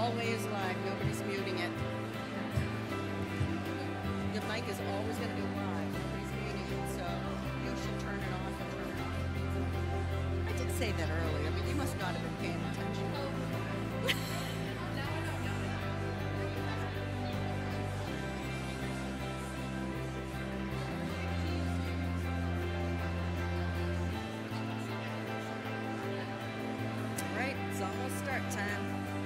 always live. Nobody's muting it. Your mic is always going to be live. Nobody's muting it, so you should turn it off and turn it off. I did say that earlier, but you must not have been paying attention. All right, it's almost start time.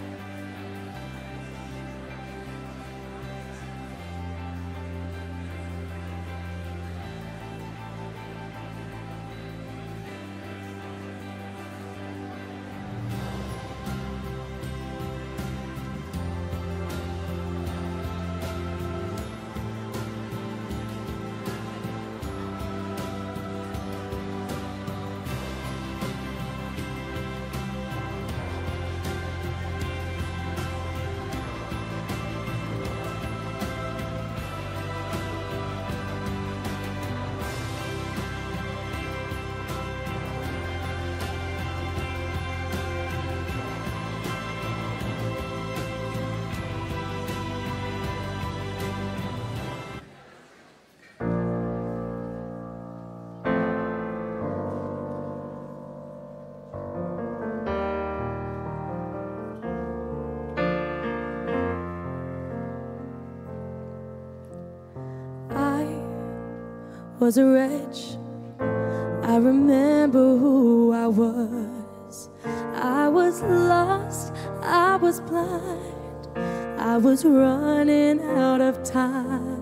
Was a wretch. I remember who I was. I was lost, I was blind, I was running out of time.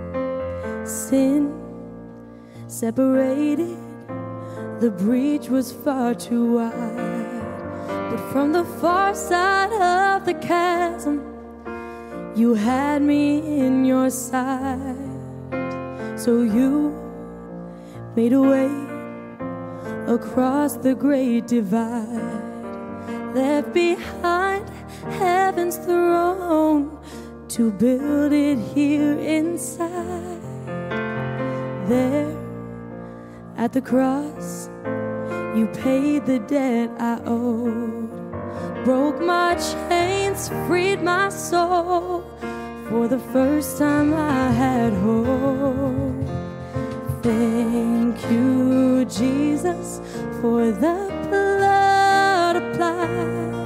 Sin separated, the breach was far too wide. But from the far side of the chasm, you had me in your sight. So you made a way across the great divide, left behind heaven's throne to build it here inside. There at the cross, you paid the debt I owed, broke my chains, freed my soul. For the first time I had hope. Thank you, Jesus, for the blood applied.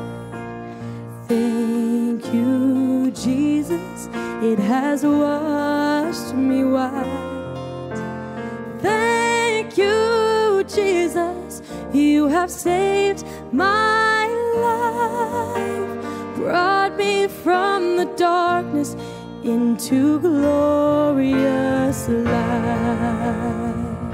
Thank you, Jesus, it has washed me white. Thank you, Jesus, you have saved my life, brought me from the darkness into glorious light.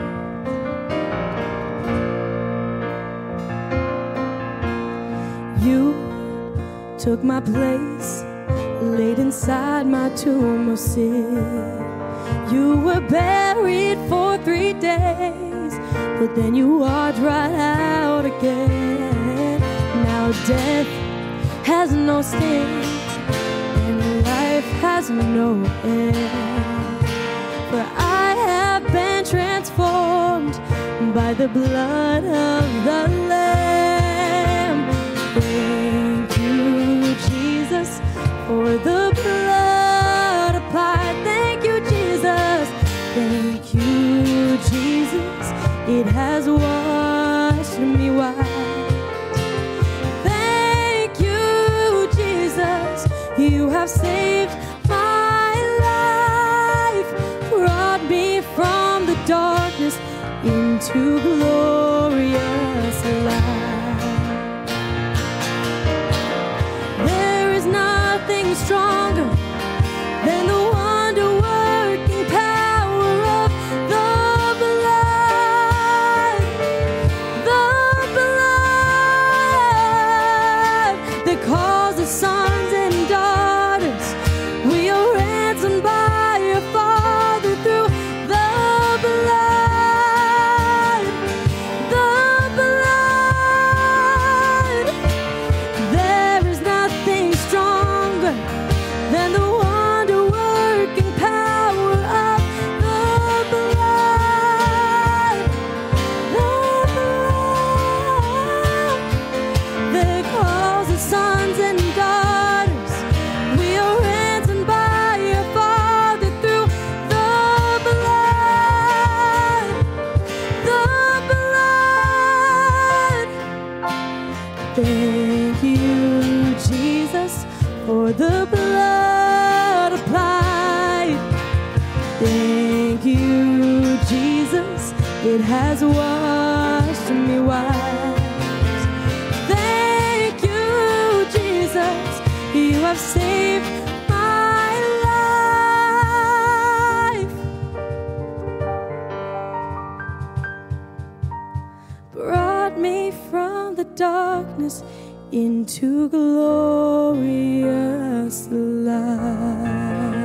You took my place, laid inside my tomb of sin. You were buried for 3 days, but then you walked right out again. Now death has no sting, has no end, for I have been transformed by the blood of the Lamb. Thank you, Jesus, for the blood applied. Thank you, Jesus. Thank you, Jesus, it has washed me white. Thank you, Jesus, you have saved from the darkness into glorious light. There is nothing stronger than the wonder-working power of the blood that calls us sons and daughters. We are ransomed by your Father through Thank you, Jesus, it has washed me white. Thank you, Jesus, you have saved my life. Brought me from the darkness into glorious light.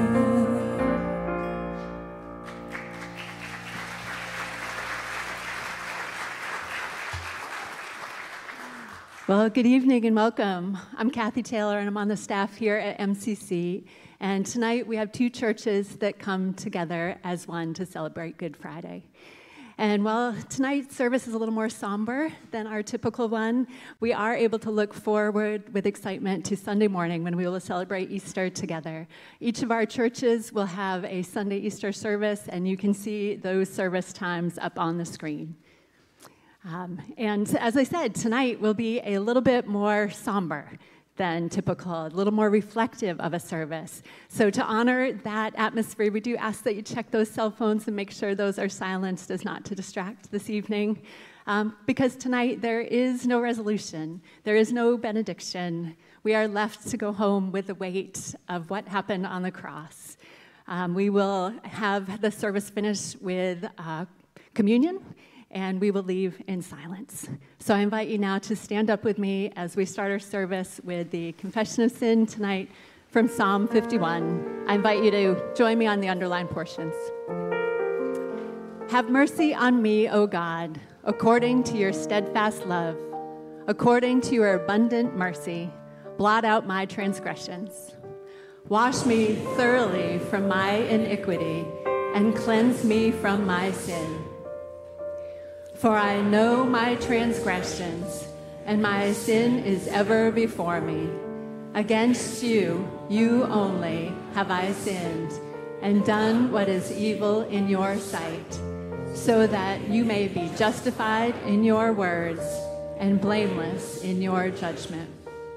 Well, good evening and welcome. I'm Kathy Taylor, and I'm on the staff here at MCC. And tonight we have two churches that come together as one to celebrate Good Friday. And while tonight's service is a little more somber than our typical one, we are able to look forward with excitement to Sunday morning when we will celebrate Easter together. Each of our churches will have a Sunday Easter service, and you can see those service times up on the screen. And as I said, tonight will be a little bit more somber than typical, a little more reflective of a service. So to honor that atmosphere, we do ask that you check those cell phones and make sure those are silenced as not to distract this evening. Because tonight there is no resolution, there is no benediction. We are left to go home with the weight of what happened on the cross. We will have the service finish with communion, and we will leave in silence. So I invite you now to stand up with me as we start our service with the Confession of Sin tonight from Psalm 51. I invite you to join me on the underlined portions. Have mercy on me, O God, according to your steadfast love. According to your abundant mercy, blot out my transgressions. Wash me thoroughly from my iniquity and cleanse me from my sin. For I know my transgressions, and my sin is ever before me. Against you, you only, have I sinned, and done what is evil in your sight, so that you may be justified in your words and blameless in your judgment.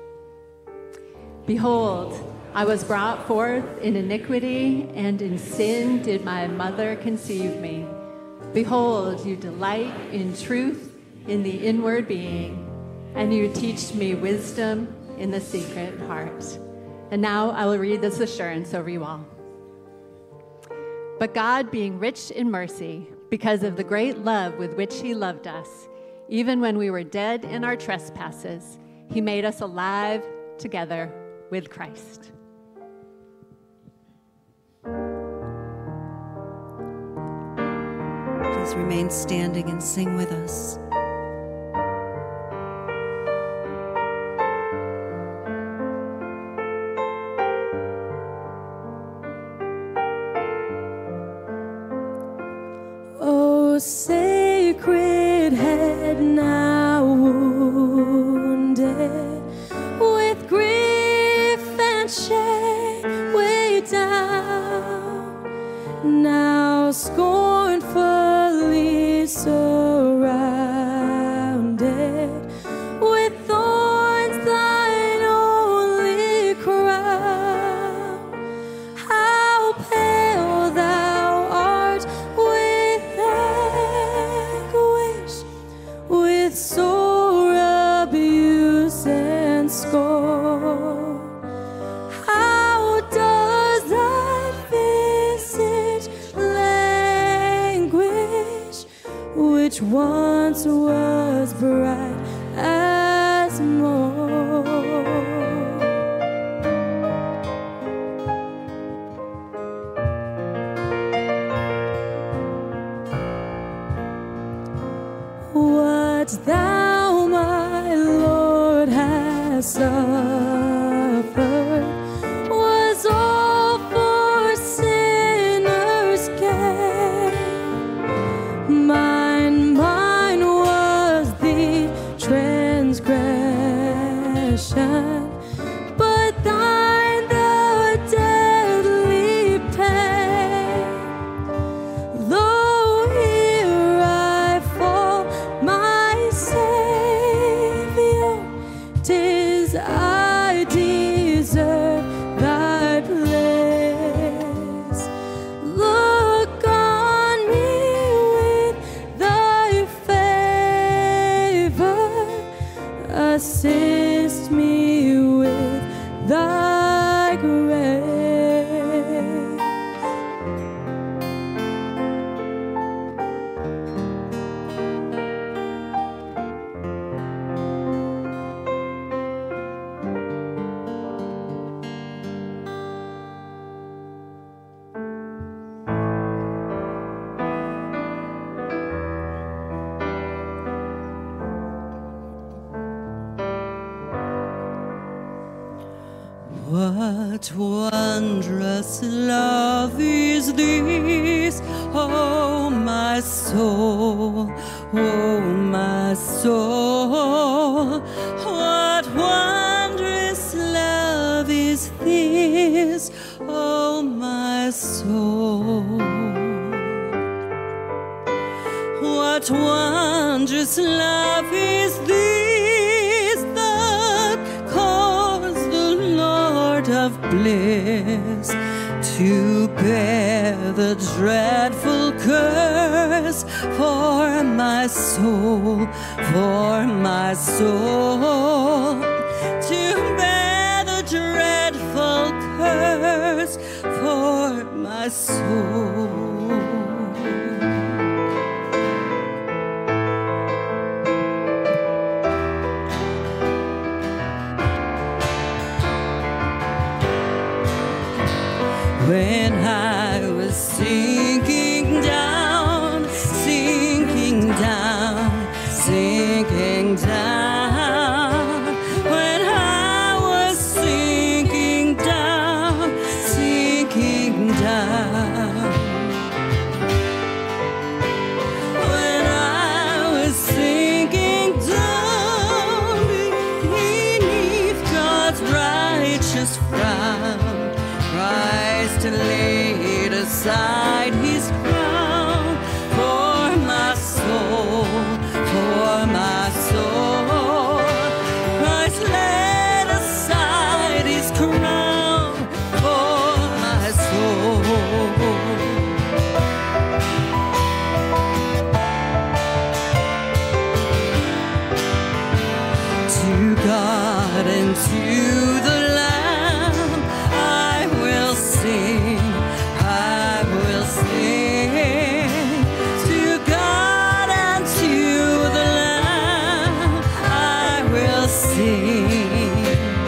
Behold, I was brought forth in iniquity, and in sin did my mother conceive me. Behold, you delight in truth in the inward being, and you teach me wisdom in the secret heart. And now I will read this assurance over you all. But God, being rich in mercy, because of the great love with which he loved us, even when we were dead in our trespasses, he made us alive together with Christ. Please remain standing and sing with us. Oh, sacred head now wounded with grief and shame weighed down, now scornfully surrounded with thorns, thine only crown. How pale thou art with anguish, with sore abuse and scorn. How does thy visage languish, which once was bright as morn? What thou, my Lord, hast suffered was all for sinners' gain. Mine was the transgression, but thine the deadly pain. Lo, here I fall, my Savior, 'tis I What wondrous love is this, oh my soul, oh my soul. What wondrous love is this, oh my soul. What wondrous love is this that caused the Lord of bliss to bear the dreadful curse for my soul, for my soul, to bear the dreadful curse for my soul. When I was sinking down, sinking down, sinking down. When I was sinking down, sinking down. When I was sinking down beneath God's righteous frown, Christ laid aside his crown for my soul, for my soul. Christ laid aside his crown for my soul. To God and to the Lamb I will sing, I will sing. To God and to the Lamb I will sing.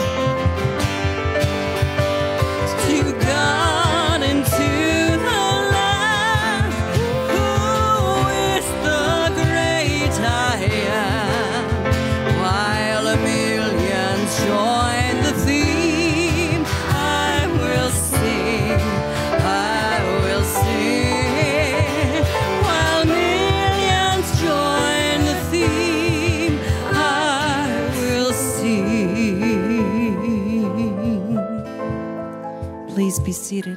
To God and to the Lamb, who is the great I am, while a million join the theme, I will sing, I will sing. While millions join the theme, I will sing. Please be seated.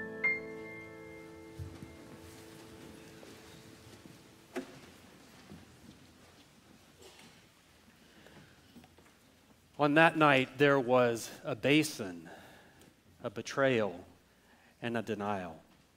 On that night, there was a basin, a betrayal, and a denial.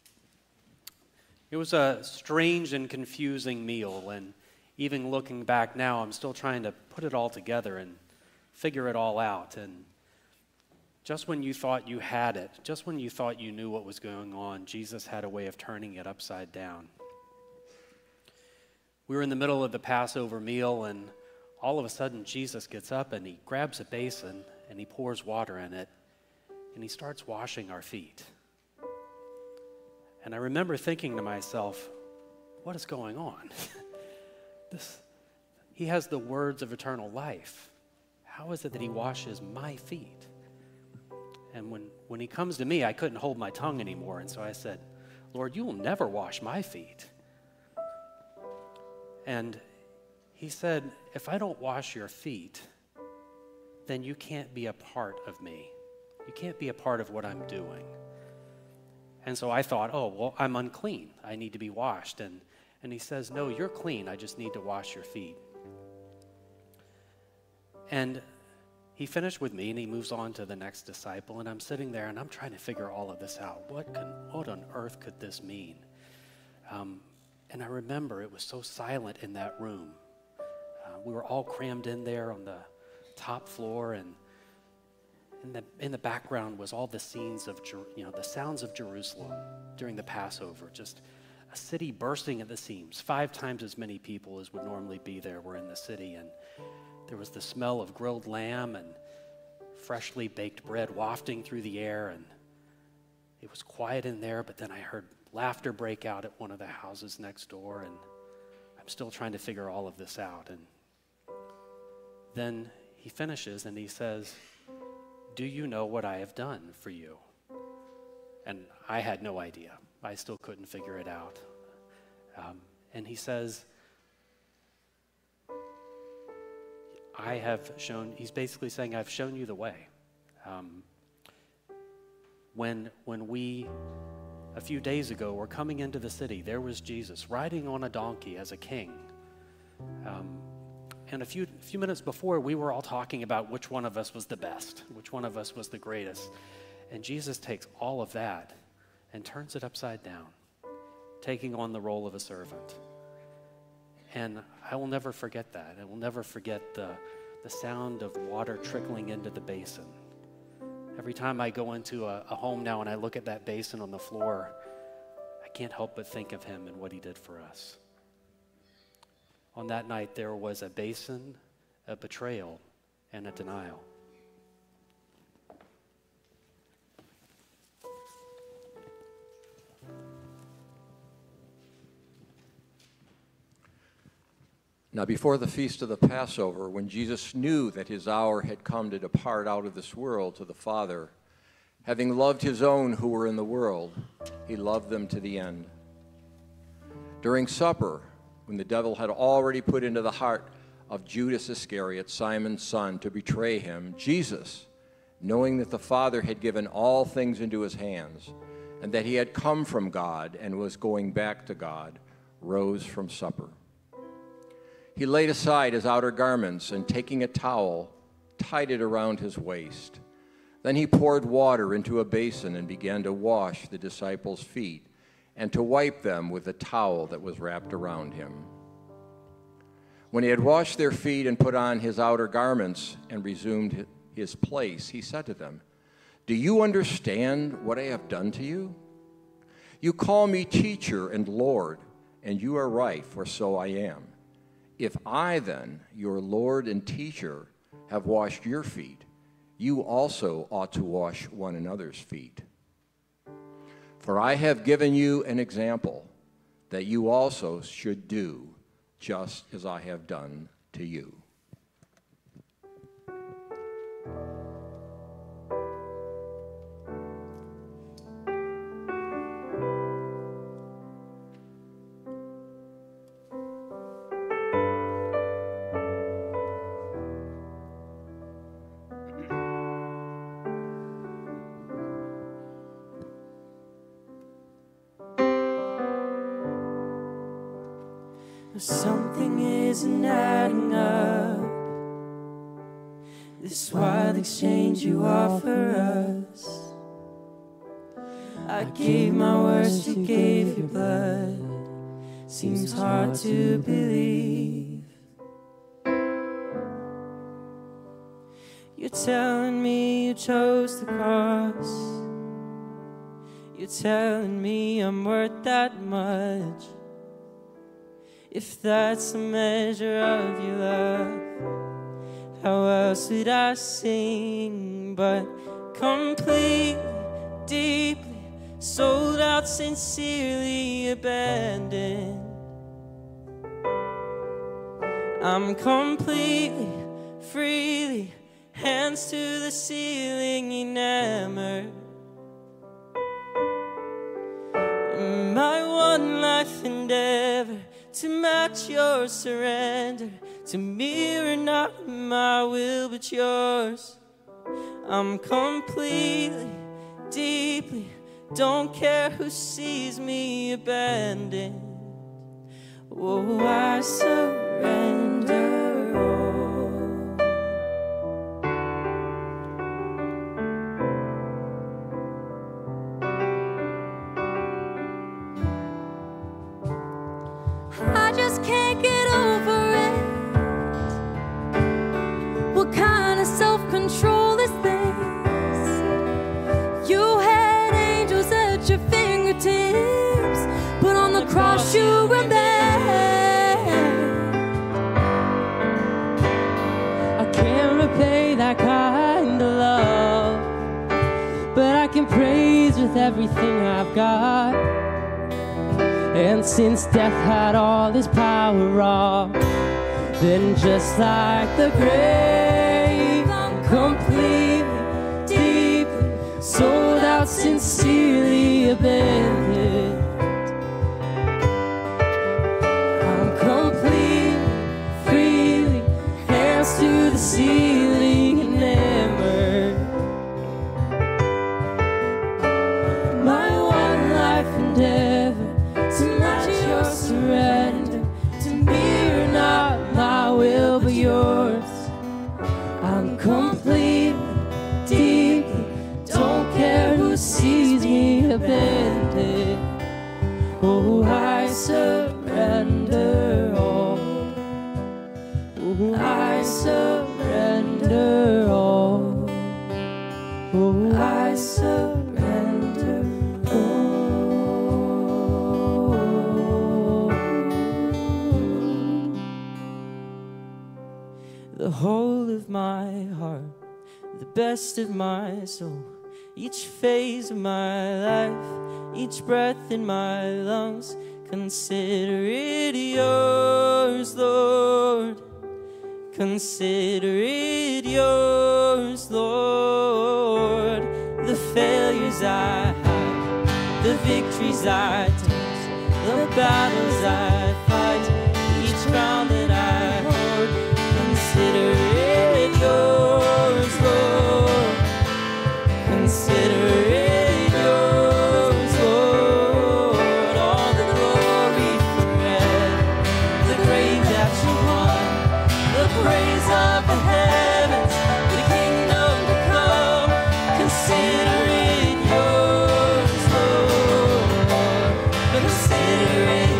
It was a strange and confusing meal, and even looking back now, I'm still trying to put it all together and figure it all out. And just when you thought you had it, just when you thought you knew what was going on, Jesus had a way of turning it upside down. We were in the middle of the Passover meal, and all of a sudden, Jesus gets up and he grabs a basin and he pours water in it and he starts washing our feet. And I remember thinking to myself, what is going on? He has the words of eternal life. How is it that he washes my feet? And when he comes to me, I couldn't hold my tongue anymore. And so I said, Lord, you will never wash my feet. And he said, if I don't wash your feet, then you can't be a part of me. You can't be a part of what I'm doing. And so I thought, oh, well, I'm unclean. I need to be washed. And he says, no, you're clean. I just need to wash your feet. And he finished with me, and he moves on to the next disciple. And I'm sitting there, and I'm trying to figure all of this out. What on earth could this mean? And I remember it was so silent in that room. We were all crammed in there on the top floor, and in the background was all the scenes of, the sounds of Jerusalem during the Passover, just a city bursting at the seams. 5 times as many people as would normally be there were in the city, and there was the smell of grilled lamb and freshly baked bread wafting through the air, and it was quiet in there, but then I heard laughter break out at one of the houses next door, and I'm still trying to figure all of this out. And then he finishes and he says, do you know what I have done for you? And I had no idea. I still couldn't figure it out. And he says, he's basically saying, I've shown you the way. When we, a few days ago, were coming into the city, there was Jesus riding on a donkey as a king. And a few minutes before, we were all talking about which one of us was the best, which one of us was the greatest. And Jesus takes all of that and turns it upside down, taking on the role of a servant. And I will never forget that. I will never forget the sound of water trickling into the basin. Every time I go into a home now and I look at that basin on the floor, I can't help but think of him and what he did for us. On that night, there was a basin, a betrayal, and a denial. Now, before the feast of the Passover, when Jesus knew that his hour had come to depart out of this world to the Father, having loved his own who were in the world, he loved them to the end. During supper, when the devil had already put into the heart of Judas Iscariot, Simon's son, to betray him, Jesus, knowing that the Father had given all things into his hands, and that he had come from God and was going back to God, rose from supper. He laid aside his outer garments, and taking a towel, tied it around his waist. Then he poured water into a basin and began to wash the disciples' feet, and to wipe them with the towel that was wrapped around him. When he had washed their feet and put on his outer garments and resumed his place, he said to them, "Do you understand what I have done to you? You call me teacher and Lord, and you are right, for so I am. If I then, your Lord and teacher, have washed your feet, you also ought to wash one another's feet. For I have given you an example that you also should do just as I have done to you." Something isn't adding up. This wild exchange you offer us. I gave my worst, you gave your blood. Seems hard to believe. You're telling me you chose the cross. You're telling me I'm worth that much. If that's the measure of your love, how else would I sing but completely, deeply, sold out, sincerely abandoned? I'm completely, freely, hands to the ceiling, enamored. My one life endeavor to match your surrender, to mirror not my will but yours. I'm completely, deeply, don't care who sees me abandoned. Oh, I surrender all. I just can't get over it. What kind of self-control is this? You had angels at your fingertips, but on the cross you were there. I can't repay that kind of love, but I can praise with everything I've got. And since death had all this power off, then just like the grave, I'm completely, out sincerely abandoned. I'm complete, freely, hands to the ceiling, enamored. My one life endeavor to match your surrender. To me or not, my will but yours. I'm complete, deeply, don't care who sees me abandoned. Oh, I surrender all. Oh, I surrender all. Oh, I surrender all. The whole of my heart, the best of my soul, each phase of my life, each breath in my lungs, consider it yours, Lord. Consider it yours, Lord. The failures I hide, the victories I taste, the battles I fight, each ground that I hold, consider it yours, Lord. Consider it yours, Lord. All the glory forever, the grave that you won, the praise of the heavens, the kingdom to come. Consider it yours, Lord. Consider it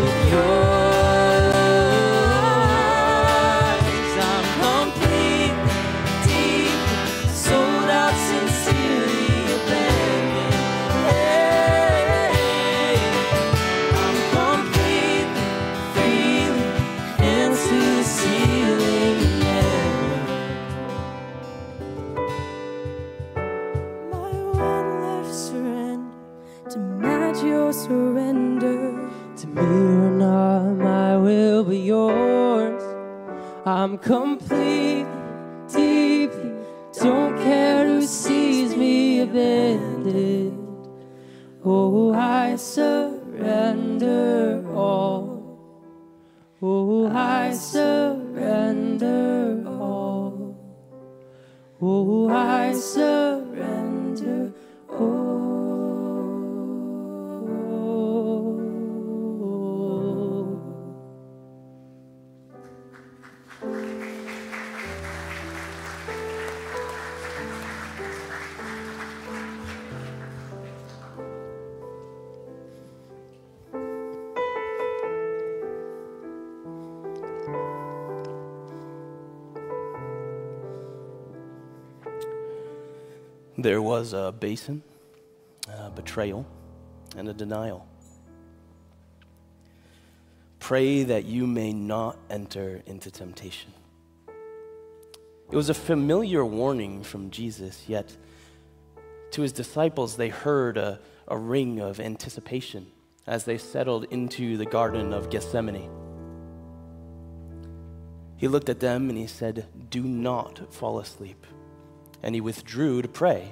yours. I'm complete, deep, sold out, sincerely abandoned. Hey, I'm complete, freely, hands to the ceiling, my one life surrender to match your surrender. To me or not, my will be yours. I'm complete, deeply, don't care who sees me abandoned. Oh, I surrender all. Oh, I surrender all. Oh, I surrender all. There was a basin, a betrayal, and a denial. Pray that you may not enter into temptation. It was a familiar warning from Jesus, yet to his disciples they heard a ring of anticipation as they settled into the Garden of Gethsemane. He looked at them and he said, "Do not fall asleep." And he withdrew to pray.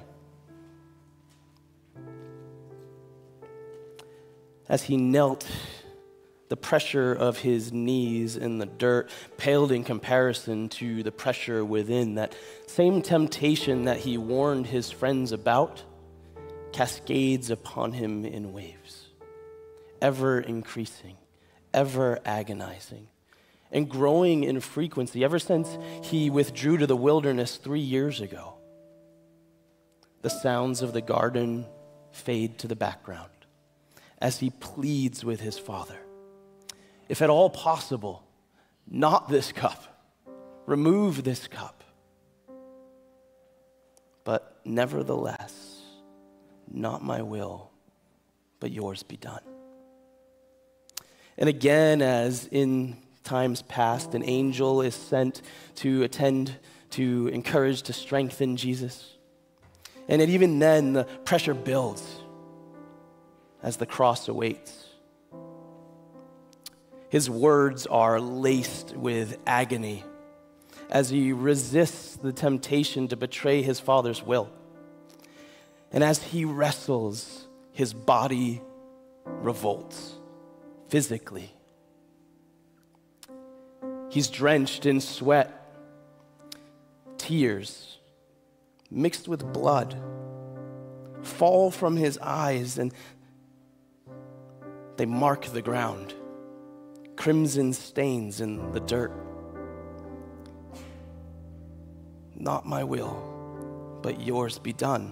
As he knelt, the pressure of his knees in the dirt paled in comparison to the pressure within. That same temptation that he warned his friends about cascades upon him in waves, ever increasing, ever agonizing, and growing in frequency ever since he withdrew to the wilderness 3 years ago. The sounds of the garden fade to the background as he pleads with his Father, if at all possible, not this cup, remove this cup. But nevertheless, not my will, but yours be done. And again, as in times past, an angel is sent to attend, to encourage, to strengthen Jesus. And even then, the pressure builds as the cross awaits. His words are laced with agony as he resists the temptation to betray his Father's will. And as he wrestles, his body revolts physically. He's drenched in sweat, tears mixed with blood fall from his eyes, and they mark the ground, crimson stains in the dirt. Not my will, but yours be done.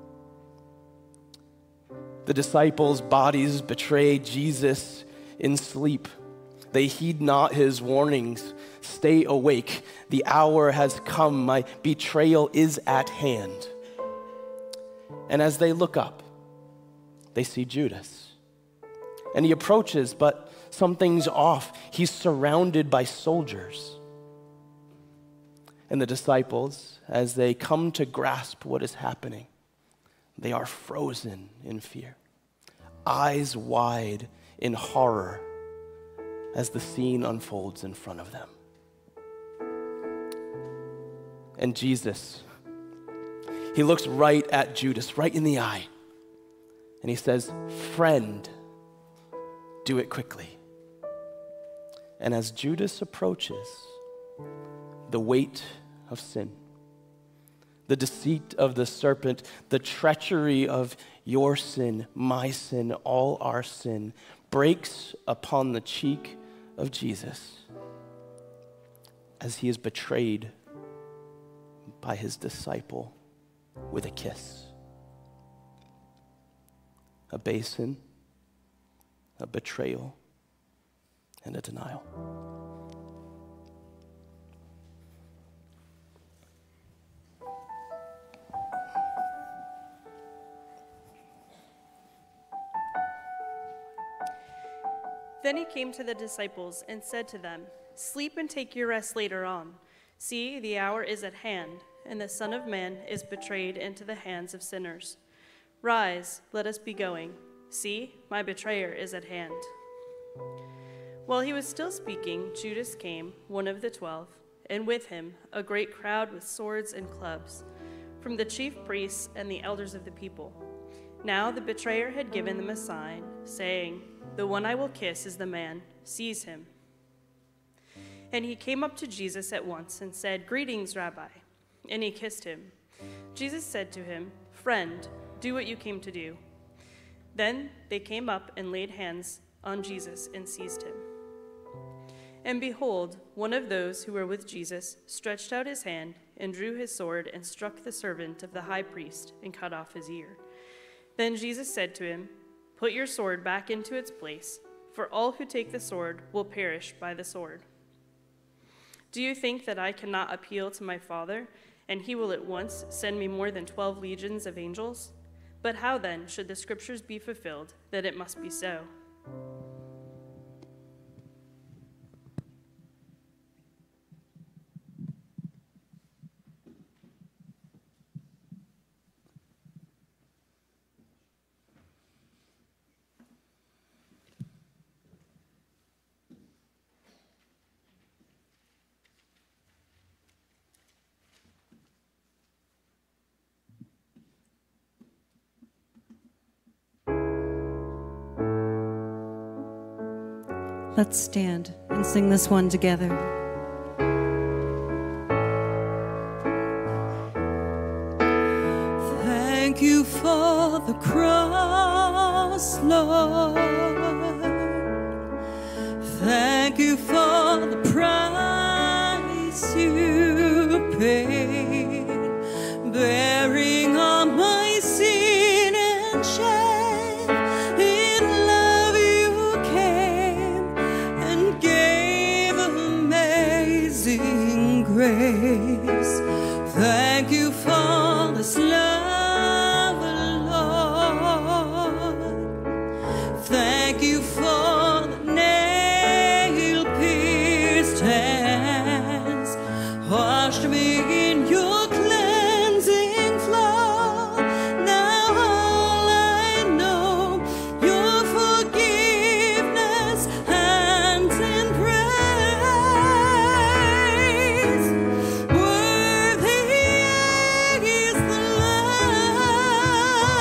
The disciples' bodies betray Jesus in sleep. They heed not his warnings. Stay awake. The hour has come. My betrayal is at hand. And as they look up, they see Judas. And he approaches, but something's off. He's surrounded by soldiers. And the disciples, as they come to grasp what is happening, they are frozen in fear, eyes wide in horror as the scene unfolds in front of them. And Jesus, he looks right at Judas, right in the eye, and he says, "Friend, do it quickly." And as Judas approaches, the weight of sin, the deceit of the serpent, the treachery of your sin, my sin, all our sin, breaks upon the cheek of Jesus as he is betrayed by his disciple with a kiss. A basin, a betrayal, and a denial. Then he came to the disciples and said to them, "Sleep and take your rest later on. See, the hour is at hand, and the Son of Man is betrayed into the hands of sinners. Rise, let us be going. See, my betrayer is at hand." While he was still speaking, Judas came, one of the 12, and with him a great crowd with swords and clubs, from the chief priests and the elders of the people. Now the betrayer had given them a sign, saying, "The one I will kiss is the man. Seize him." And he came up to Jesus at once and said, "Greetings, Rabbi." And he kissed him. Jesus said to him, "Friend, do what you came to do." Then they came up and laid hands on Jesus and seized him. And behold, one of those who were with Jesus stretched out his hand and drew his sword and struck the servant of the high priest and cut off his ear. Then Jesus said to him, "Put your sword back into its place, for all who take the sword will perish by the sword. Do you think that I cannot appeal to my Father, and he will at once send me more than 12 legions of angels? But how then should the scriptures be fulfilled that it must be so?" Let's stand and sing this one together. Thank you for the cross, Lord. Thank you for the price you paid, bearing all my sin and shame. In love you came and gave amazing grace. Thank you for this love, Lord. Thank you for the nail-pierced hands, washed me in your cleansing flow. Now all I know, your forgiveness and in praise. Worthy is the Lamb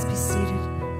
Please be seated.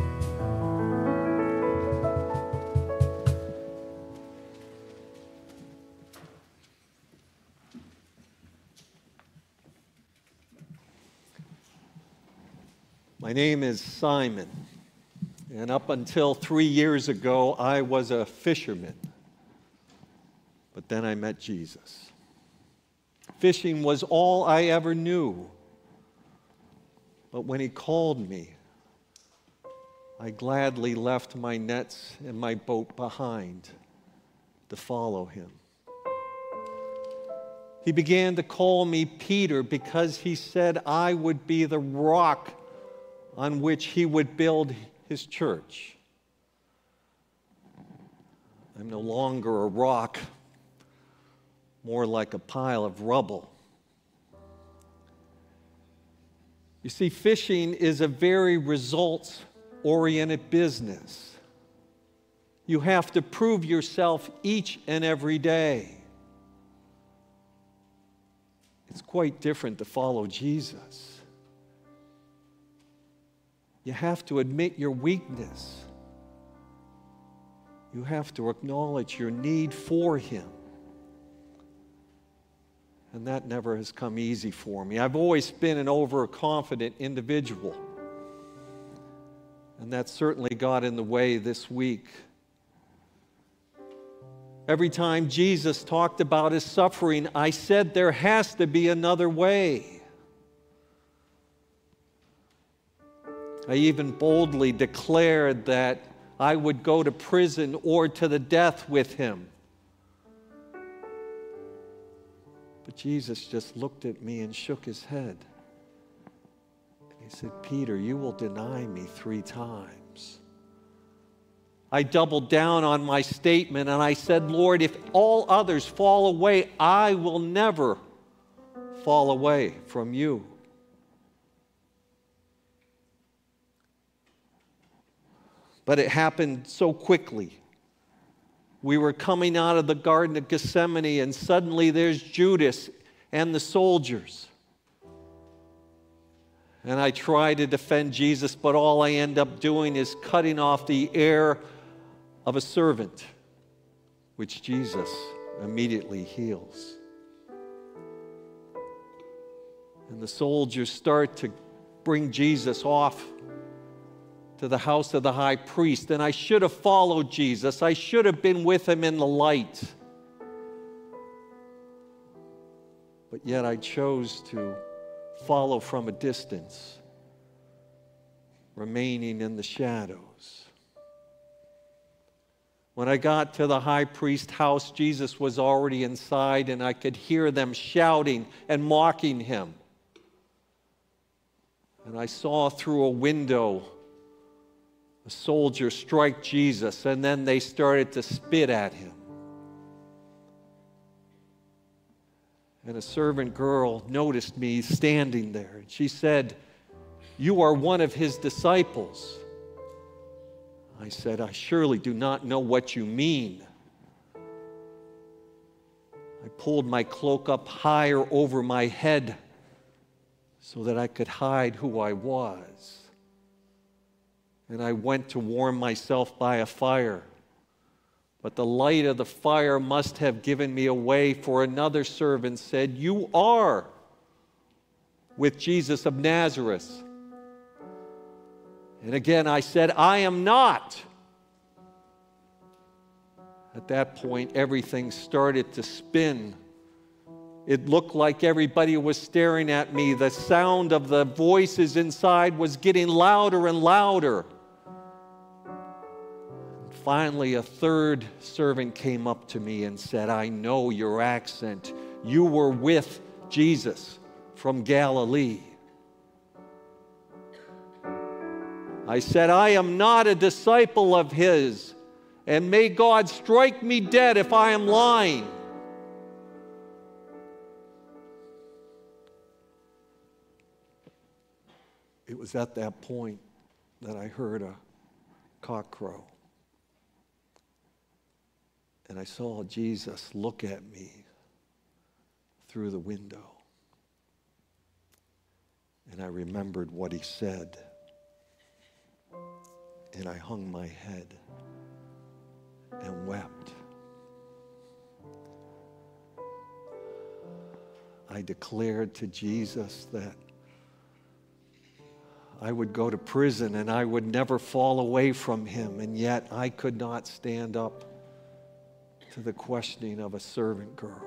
My name is Simon, and up until 3 years ago, I was a fisherman. But then I met Jesus. Fishing was all I ever knew. But when he called me, I gladly left my nets and my boat behind to follow him. He began to call me Peter because he said I would be the rock on which he would build his church. I'm no longer a rock, more like a pile of rubble. You see, fishing is a very results-oriented business. You have to prove yourself each and every day. It's quite different to follow Jesus. You have to admit your weakness. You have to acknowledge your need for him. And that never has come easy for me. I've always been an overconfident individual. And that certainly got in the way this week. Every time Jesus talked about his suffering, I said there has to be another way. I even boldly declared that I would go to prison or to the death with him. But Jesus just looked at me and shook his head. And he said, Peter, you will deny me 3 times. I doubled down on my statement and I said, Lord, if all others fall away, I will never fall away from you. But it happened so quickly. We were coming out of the Garden of Gethsemane, and suddenly there's Judas and the soldiers. And I try to defend Jesus, but all I end up doing is cutting off the ear of a servant, which Jesus immediately heals. And the soldiers start to bring Jesus off to the house of the high priest, and I should have followed Jesus. I should have been with him in the light. But yet I chose to follow from a distance, remaining in the shadows. When I got to the high priest's house, Jesus was already inside, and I could hear them shouting and mocking him. And I saw through a window a soldier strike Jesus, and then they started to spit at him. And a servant girl noticed me standing there, and she said, "You are one of his disciples." I said, "I surely do not know what you mean." I pulled my cloak up higher over my head so that I could hide who I was. And I went to warm myself by a fire. But the light of the fire must have given me away, for another servant said, "You are with Jesus of Nazareth." And again I said, "I am not." At that point, everything started to spin. It looked like everybody was staring at me. The sound of the voices inside was getting louder and louder. Finally, a third servant came up to me and said, "I know your accent. You were with Jesus from Galilee." I said, "I am not a disciple of his, and may God strike me dead if I am lying." It was at that point that I heard a cock crow. And I saw Jesus look at me through the window. And I remembered what he said. and I hung my head and wept. I declared to Jesus that I would go to prison and I would never fall away from him, and yet I could not stand up to the questioning of a servant girl.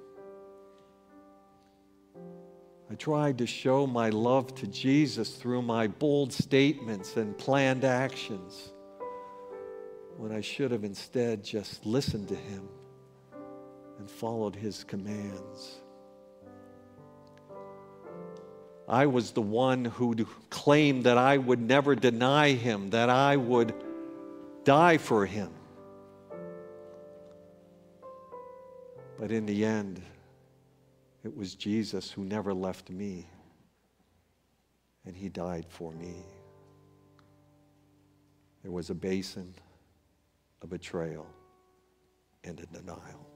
I tried to show my love to Jesus through my bold statements and planned actions, when I should have instead just listened to him and followed his commands. I was the one who claimed that I would never deny him, that I would die for him. But in the end, it was Jesus who never left me, and he died for me. There was a basin, a betrayal, and a denial.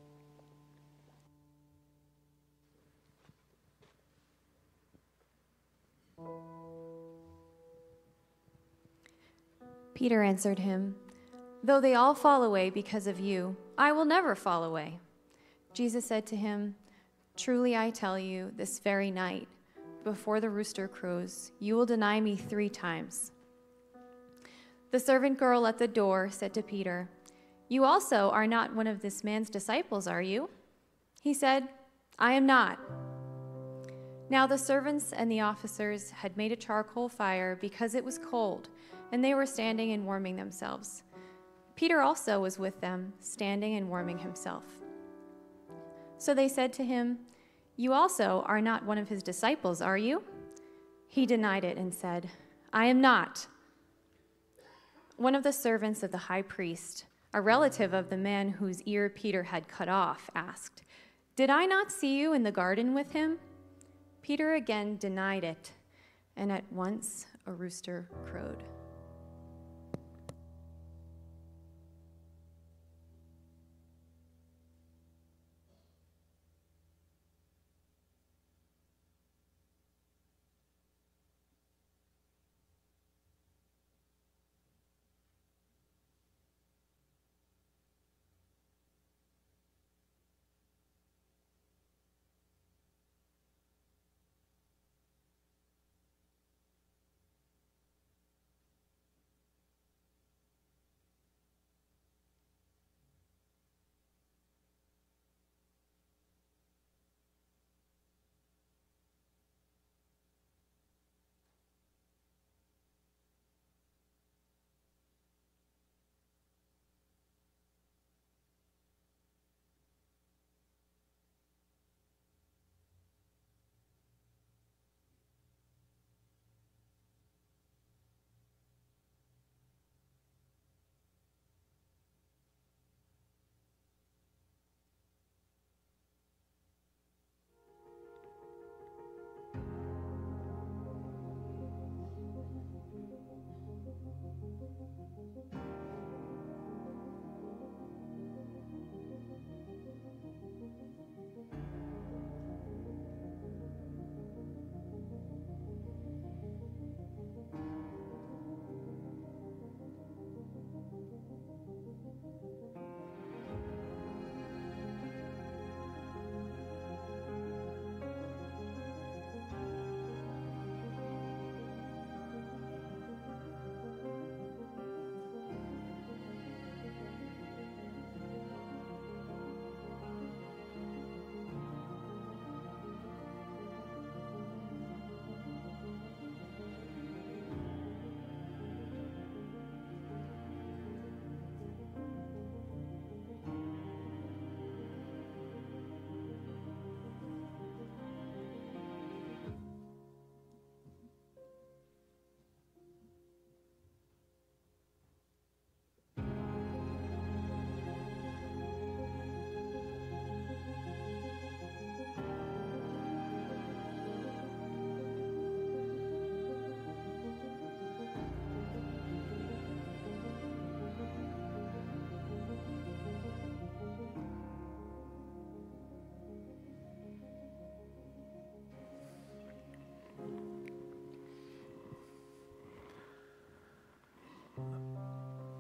Peter answered him, "Though they all fall away because of you, I will never fall away." Jesus said to him, "Truly I tell you, this very night, before the rooster crows, you will deny me 3 times." The servant girl at the door said to Peter, "You also are not one of this man's disciples, are you?" He said, "I am not." Now the servants and the officers had made a charcoal fire because it was cold, and they were standing and warming themselves. Peter also was with them, standing and warming himself. So they said to him, "You also are not one of his disciples, are you?" He denied it and said, "I am not." One of the servants of the high priest, a relative of the man whose ear Peter had cut off, asked, "Did I not see you in the garden with him?" Peter again denied it, and at once a rooster crowed.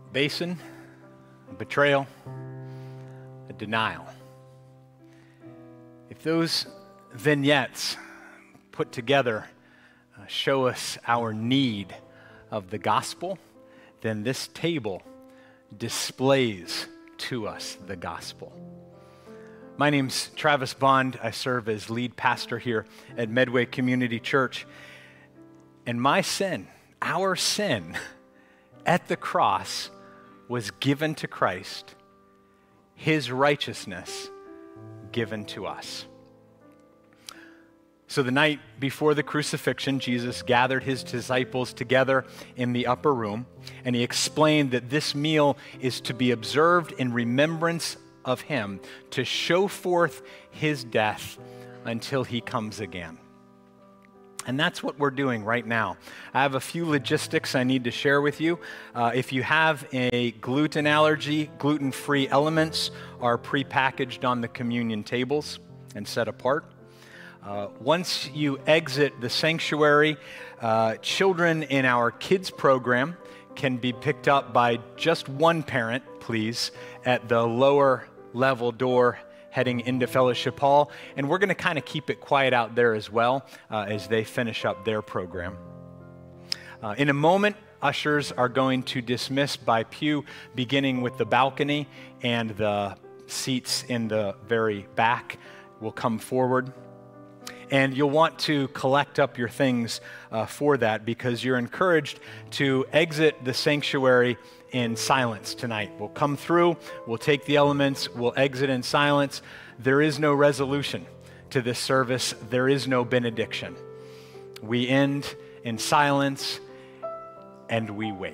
basin, a betrayal, a denial. If those vignettes put together show us our need of the gospel, then this table displays to us the gospel. My name's Travis Bond. I serve as lead pastor here at Medway Community Church. And my sin, our sin, at the cross was given to Christ, his righteousness given to us. So the night before the crucifixion, Jesus gathered his disciples together in the upper room, and he explained that this meal is to be observed in remembrance of him, to show forth his death until he comes again. And that's what we're doing right now. I have a few logistics I need to share with you. If you have a gluten allergy, gluten-free elements are prepackaged on the communion tables and set apart. Once you exit the sanctuary, children in our kids program can be picked up by just one parent, please, at the lower level door heading into Fellowship Hall. And we're going to kind of keep it quiet out there as well as they finish up their program. In a moment, ushers are going to dismiss by pew, beginning with the balcony, and the seats in the very back will come forward. And you'll want to collect up your things for that, because you're encouraged to exit the sanctuary in silence tonight. We'll come through, we'll take the elements, we'll exit in silence. There is no resolution to this service. There is no benediction. We end in silence and we wait.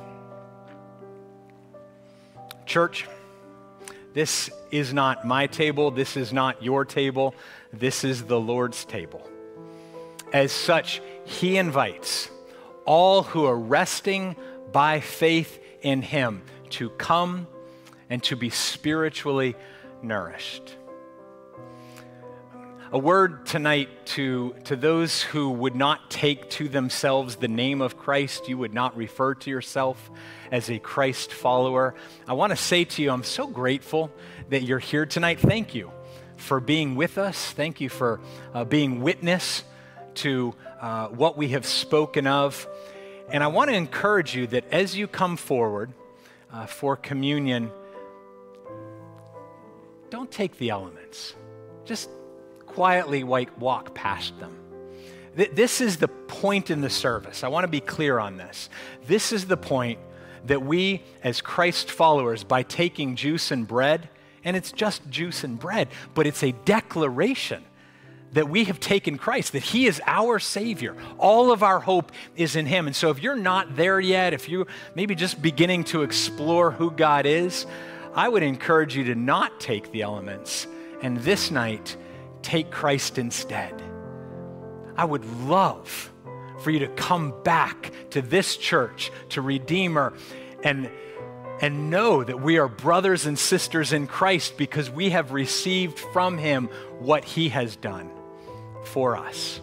Church, this is not my table. This is not your table. This is the Lord's table. As such, he invites all who are resting by faith in him to come and to be spiritually nourished. A word tonight to those who would not take to themselves the name of Christ. You would not refer to yourself as a Christ follower. I want to say to you, I'm so grateful that you're here tonight. Thank you for being with us. Thank you for being witness to what we have spoken of. And I want to encourage you that as you come forward for communion, don't take the elements. Just quietly walk past them. This is the point in the service. I want to be clear on this. This is the point that we, as Christ followers, by taking juice and bread, and it's just juice and bread, but it's a declaration that we have taken Christ, that he is our Savior. All of our hope is in him. And so if you're not there yet, if you're maybe just beginning to explore who God is, I would encourage you to not take the elements, and this night, take Christ instead. I would love for you to come back to this church, to Redeemer, and know that we are brothers and sisters in Christ because we have received from him what he has done for us.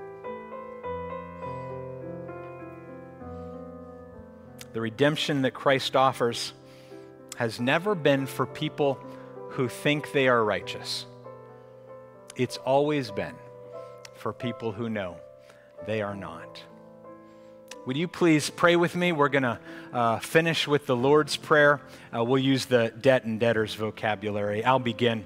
The redemption that Christ offers has never been for people who think they are righteous. It's always been for people who know they are not. Would you please pray with me? We're going to finish with the Lord's Prayer. We'll use the debt and debtors vocabulary. I'll begin.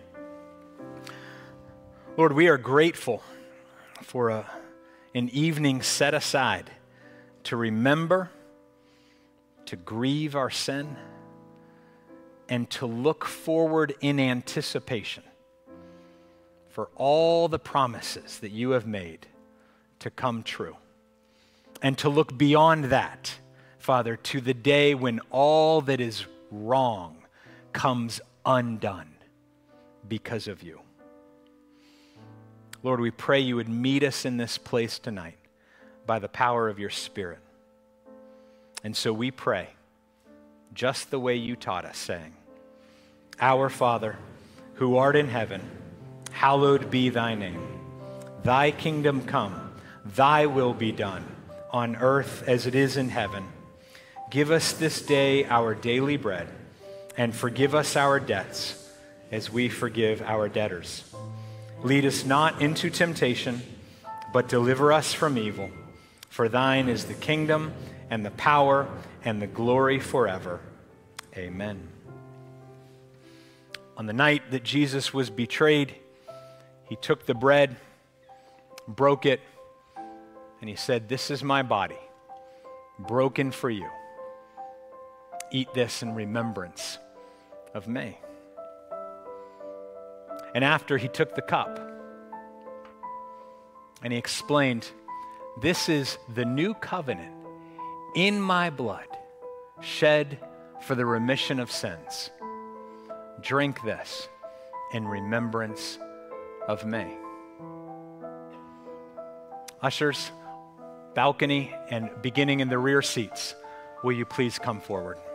Lord, we are grateful for an evening set aside to remember, to grieve our sin, and to look forward in anticipation for all the promises that you have made to come true. And to look beyond that, Father, to the day when all that is wrong comes undone because of you. Lord, we pray you would meet us in this place tonight by the power of your Spirit. And so we pray just the way you taught us, saying, Our Father, who art in heaven, hallowed be thy name. Thy kingdom come, thy will be done, on earth as it is in heaven. Give us this day our daily bread, and forgive us our debts as we forgive our debtors. Lead us not into temptation, but deliver us from evil. For thine is the kingdom and the power and the glory forever. Amen. On the night that Jesus was betrayed, he took the bread, broke it, and he said, "This is my body, broken for you. Eat this in remembrance of me." And after, he took the cup and he explained, "This is the new covenant in my blood, shed for the remission of sins. Drink this in remembrance of me." Ushers, balcony, and beginning in the rear seats, will you please come forward?